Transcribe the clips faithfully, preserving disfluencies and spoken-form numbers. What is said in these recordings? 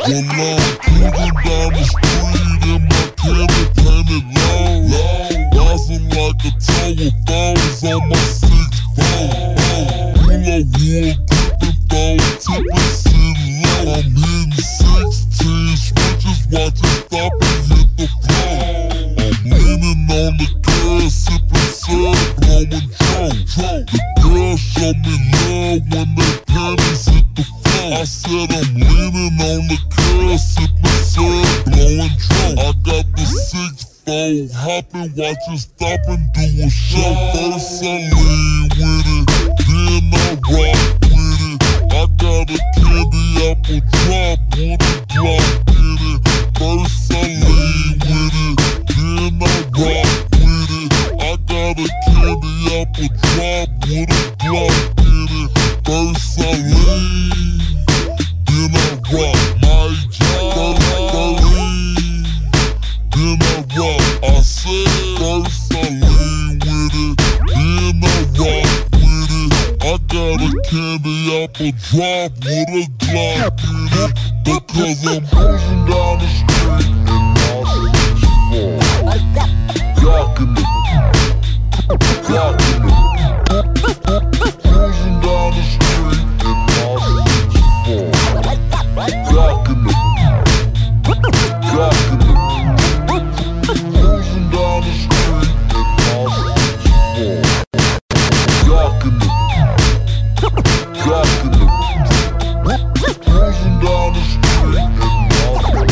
Well, I'm cruising down the street in my candy painted low, bouncing like a tower, phones on my six phone. Hula wood, gripping phone, tipping shit low. I'm hitting sixteen switches, watch it stop and hit the floor. I'm leaning on the curb, sipping syrup, blowing drone. The girls show me love when their panties hit the floor. I said I'm leaning on the curb, sipping syrup, blowing drone. I got the six four, hopping, watch it stop and do a show. First I lean with it, then I rock with it. I got a candy apple drop with a drop in it. First I lean with it, then I rock with it. I got a candy apple drop with a drop in it. First I lean, then I rock. My job, first I lean, then I rock. I said first I lean with it, then I rock with it. I got a candy apple drop with a Glock in it. Because I'm cruising down the street in my sixty-four, Glockin' it, Glockin' it. Cruising down the street in my sixty-four, Glockin' it, Glockin' it. Cruising down the street in my sixty-four, Glockin' it, Glockin' it. Cruising down the street in my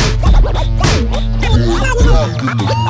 Glockin' it.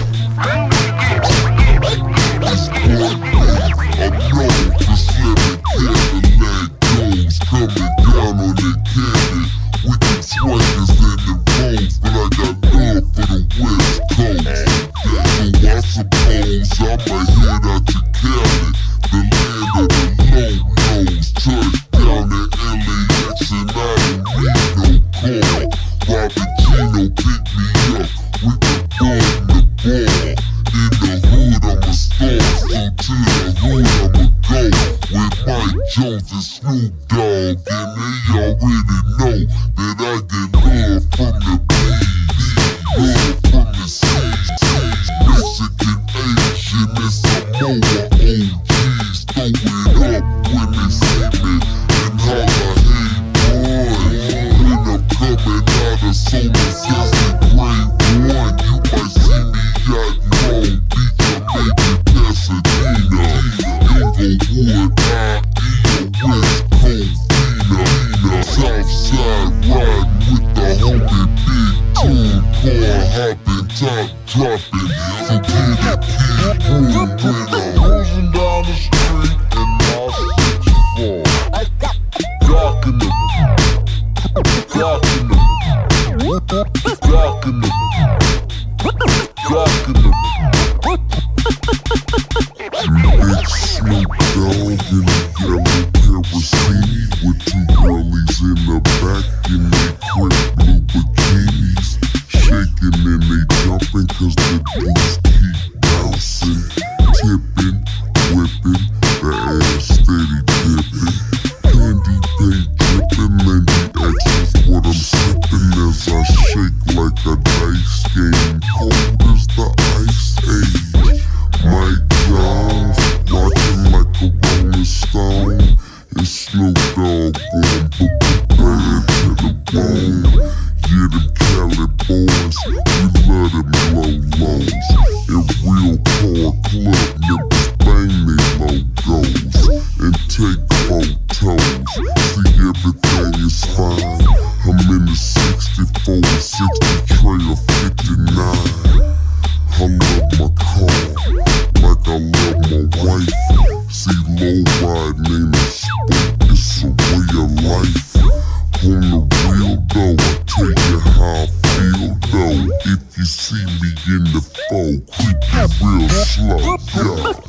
It's I'm known for slamming Cadillac goals, coming down on the candy. Wicked swingers in the bones, but I got love for the West Coast. So I suppose I'ma head out to Cali, the land of the low nose. Touchdown in L A X and I don't need no car. Robin Gino pick me up with the ball in the ball. In the hood I'm a star, so to the hood I'ma go. With Mike Jones and Snoop Dogg, and they already know that I get love from the B, love from the C, Mexican, Asian, and Samoa O Gs. Throw it up when they see me and holla, hey boy. When I'm coming out of Solar System Grade One, you might see me out in Long Beach or maybe Pasadena. Inglewood, I E O, West Covina, Southside riding with the homie Big Tune, car hopping, top dropping. So get it, keep moving when I'm cruising down the street in my sixty-four. Glockin' it, Glockin' it, Glockin' it, Glockin' it. Big Snoop Dogg in a yellow kerosene with two girlies in the back in they crepe blue bikinis, shaking and they jumping cause the dudes keep bouncing, tipping, whipping, the ass steady dipping, candy paint dripping, Lindy X is what I'm sipping as I shake like a dice game, cold as the ice age. Mike Jones, rockin' like a Rolling Stone, and Snoop Dogg going boom, bad to the bone. Yeah, them Cali boys, we love them low lows. In real car club members bang they logos and take photos. See everything is fine. I'm in the sixty-four, sixty tray of fifty-nine. I love my car like I love my wife. See, low riding ain't a sport, it's a way of life. On the real though, I tell you how I feel though. If you see me in the foe, creep you real slow, yeah.